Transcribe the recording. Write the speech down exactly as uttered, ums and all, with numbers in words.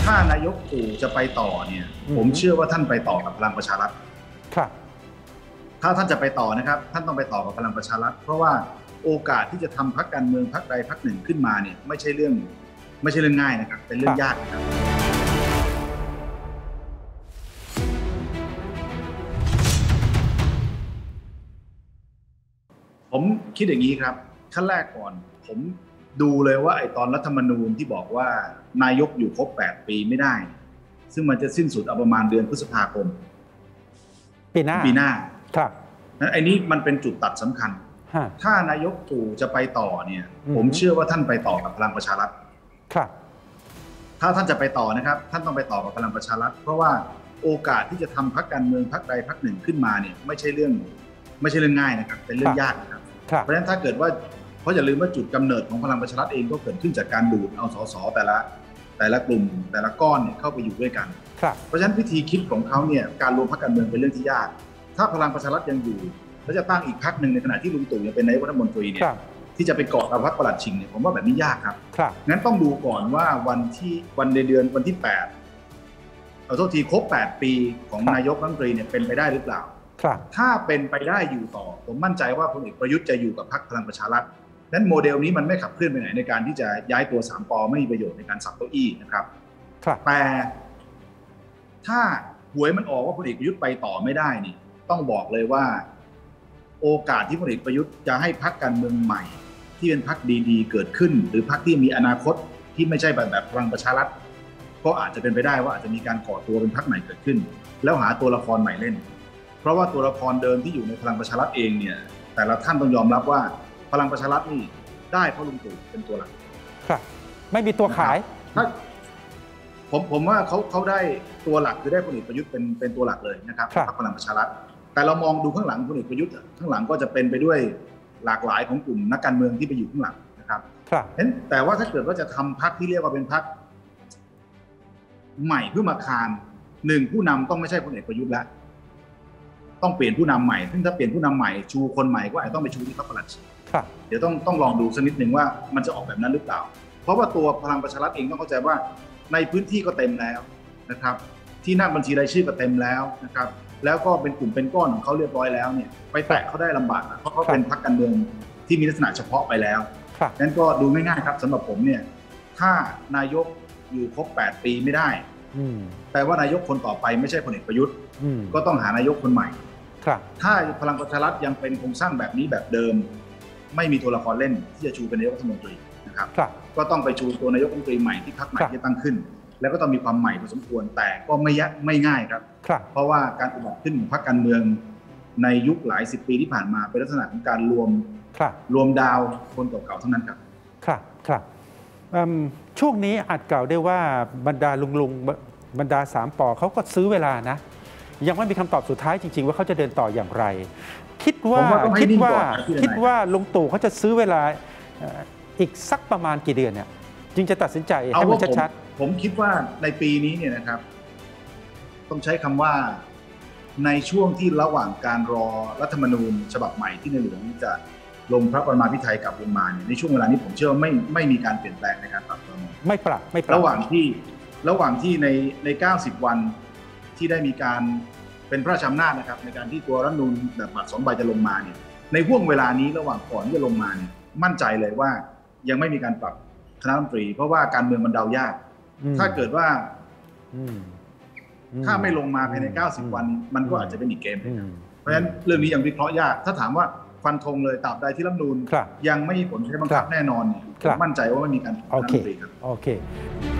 ถ้านายกตู่จะไปต่อเนี่ยผมเชื่อว่าท่านไปต่อกับพลังประชารัฐครับถ้าท่านจะไปต่อนะครับท่านต้องไปต่อกับพลังประชารัฐเพราะว่าโอกาสที่จะทำพรรคการเมืองพรรคใดพรรคหนึ่งขึ้นมาเนี่ยไม่ใช่เรื่องไม่ใช่เรื่องง่ายนะครับเป็นเรื่องยากนะครับผมคิดอย่างนี้ครับขั้นแรกก่อนผมดูเลยว่าไอ้ตอนรัฐธรรมนูญที่บอกว่านายกอยู่ครบแปดปีไม่ได้ซึ่งมันจะสิ้นสุดเอาประมาณเดือนพฤษภาคมปีหน้าปีหน้าครับนั้นไอ้นี้มันเป็นจุดตัดสำคัญถ้านายกตู่จะไปต่อเนี่ยผมเชื่อว่าท่านไปต่อกับพลังประชารัฐครับถ้าท่านจะไปต่อนะครับท่านต้องไปต่อกับพลังประชารัฐเพราะว่าโอกาสที่จะทำพรรคการเมืองพรรคใดพรรคหนึ่งขึ้นมาเนี่ยไม่ใช่เรื่องไม่ใช่เรื่องง่ายนะครับเป็นเรื่องยากนะครับเพราะฉะนั้นถ้าเกิดว่าเพราะอย่าลืมว่าจุดกำเนิดของพลังประชารัฐเองก็เกิดขึ้นจากการดูดเอาสสแต่ละแต่ละกลุ่มแต่ละก้อนเนี่ยเข้าไปอยู่ด้วยกันเพราะฉะนั้นวิธีคิดของเขาเนี่ยการรวมพรรคการเมืองเป็นเรื่องที่ยากถ้าพลังประชารัฐยังอยู่แล้วจะตั้งอีกพรรคหนึ่งในขณะที่ลุงตู่ยังเป็นนายกรัฐมนตรีเนี่ยที่จะไปเกาะกับพรรคประหลัดชิงเนี่ยผมว่าแบบนี้ยากครับงั้นต้องดูก่อนว่าวันที่วันในเดือนวันที่แปดเอาโทษทีครบแปดปีของนายกรัฐมนตรีเนี่ยเป็นไปได้หรือเปล่าถ้าเป็นไปได้อยู่ต่อผมมั่นใจว่าพลเอกประยุทธ์จะอยู่กับพรรคพลังประชารัฐนั้นโมเดลนี้มันไม่ขับเคลื่อนไปไหนในการที่จะย้ายตัวสามปไม่มีประโยชน์ในการสับเก้าอี้นะครับแต่ถ้าหวยมันออกว่าพลเอกประยุทธ์ไปต่อไม่ได้นี่ต้องบอกเลยว่าโอกาสที่พลเอกประยุทธ์จะให้พรรคการเมืองใหม่ที่เป็นพรรคดีๆเกิดขึ้นหรือพรรคที่มีอนาคตที่ไม่ใช่แบบแบบพลังประชารัฐก็อาจจะเป็นไปได้ว่าอาจจะมีการก่อตัวเป็นพรรคใหม่เกิดขึ้นแล้วหาตัวละครใหม่เล่นเพราะว่าตัวละครเดิมที่อยู่ในพลังประชารัฐเองเนี่ยแต่ละท่านต้องยอมรับว่าพลังประชารัฐนี่ได้เพราะลุงตู่เป็นตัวหลักครับไม่มีตัวขายผมผมว่าเขาเขาได้ตัวหลักคือได้พลเอกประยุทธ์เป็นเป็นตัวหลักเลยนะครับพรรคพลังประชารัฐแต่เรามองดูข้างหลังพลเอกประยุทธ์ข้างหลังก็จะเป็นไปด้วยหลากหลายของกลุ่มนักการเมืองที่ไปอยู่ข้างหลังนะครับเห็นแต่ว่าถ้าเกิดว่าจะทำพรรคที่เรียกว่าเป็นพรรคใหม่เพื่อมาคานหนึ่งผู้นำต้องไม่ใช่พลเอกประยุทธ์แล้วต้องเปลี่ยนผู้นำใหม่ซึ่งถ้าเปลี่ยนผู้นำใหม่ชูคนใหม่ก็อาจจะต้องไปชูที่พรรคประหลัดชิงเดี๋ยวต้องต้องลองดูสักนิดหนึ่งว่ามันจะออกแบบนั้นหรือเปล่าเพราะว่าตัวพลังประชารัฐเองต้องเข้าใจว่าในพื้นที่ก็เต็มแล้วนะครับที่นั่งบัญชีรายชื่อก็เต็มแล้วนะครับแล้วก็เป็นกลุ่มเป็นก้อนของเขาเรียบร้อยแล้วเนี่ยไปแตะเขาได้ลำบากเพราะเขาเป็นพรรคการเมืองที่มีลักษณะเฉพาะไปแล้วงั้นก็ดูง่ายๆครับสำหรับผมเนี่ยถ้านายกอยู่ครบแปดปีไม่ได้แปลว่านายกคนต่อไปไม่ใช่พลเอกประยุทธ์ก็ต้องหานายกคนใหม่ถ้าพลังประชารัฐยังเป็นโครงสร้างแบบนี้แบบเดิมไม่มีตัวละครเล่นที่จะชูเป็นนายกรัฐมนตรีนะครับก็ต้องไปชูตัวนายกรัฐมนตรีใหม่ที่พรรคใหม่ที่ตั้งขึ้นแล้วก็ต้องมีความใหม่พอสมควรแต่ก็ไม่ยะไม่ง่ายครับเพราะว่าการอุบัติขึ้นของพรรคการเมืองในยุคหลายสิบปีที่ผ่านมาเป็นลักษณะของการรวมรวมดาวคนเก่าๆทั้งนั้นครับครับครับช่วงนี้อาจกล่าวได้ว่าบรรดาลุงลุงบรรดาสามปอเขาก็ซื้อเวลานะยังไม่มีคำตอบสุดท้ายจริงๆว่าเขาจะเดินต่ออย่างไรคิดว่าคิดว่าคิดว่าลุงตู่เขาจะซื้อเวลาอีกสักประมาณกี่เดือนเนี่ยจึงจะตัดสินใจให้มันชัดๆผมคิดว่าในปีนี้เนี่ยนะครับต้องใช้คำว่าในช่วงที่ระหว่างการรอรัฐธรรมนูญฉบับใหม่ที่ในหลวงจะลงพระปรมาภิไธยกลับลงมาเนี่ยในช่วงเวลานี้ผมเชื่อว่าไม่ไม่มีการเปลี่ยนแปลงในการปรับครม. ไม่ปรับไม่ปรับระหว่างที่ระหว่างที่ในในเก้าสิบวันที่ได้มีการเป็นพระราชอำนาจนะครับในการที่ตัวรัฐธรรมนูญแบบบัตรสองใบจะลงมาเนี่ยในห่วงเวลานี้ระหว่างก่อนที่จะลงมาเนี่ยมั่นใจเลยว่ายังไม่มีการปรับคณะรัฐมนตรีเพราะว่าการเมืองมันเดายากถ้าเกิดว่าถ้าไม่ลงมาภายในเก้าสิบวันมันก็อาจจะเป็นอีกเกมนึงเพราะฉะนั้นเรื่องนี้ยังวิเคราะห์ยากถ้าถามว่าฟันธงเลยตราบใดที่รัฐธรรมนูญยังไม่มีผลใช้บังคับแน่นอนเนี่ยมั่นใจว่าไม่มีการปรับคณะรัฐมนตรีครับโอเค